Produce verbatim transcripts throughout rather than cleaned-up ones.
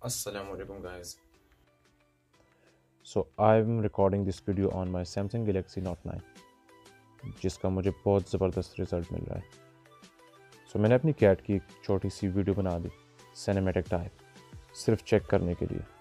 Assalamu alaikum guys. So I am recording this video on my Samsung Galaxy Note nine, जिसका मुझे बहुत ज़बरदस्त result मिल रहा है। सो so, मैंने अपनी कैट की एक छोटी सी वीडियो बना दी सिनेमैटिक टाइप, सिर्फ चेक करने के लिए।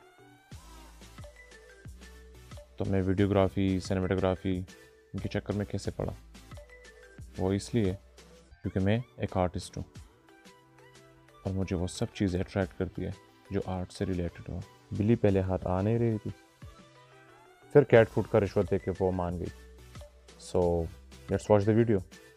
तो मैं वीडियोग्राफी सिनेमेटोग्राफी इनके चक्कर में कैसे पड़ा, वो इसलिए क्योंकि मैं एक आर्टिस्ट हूँ और मुझे वो सब चीज़ें अट्रैक्ट करती है जो आर्ट से रिलेटेड हो। बिल्ली पहले हाथ आ नहीं रही थी, फिर कैट फूड का रिश्वत दे के वो मान गई। So let's watch the video.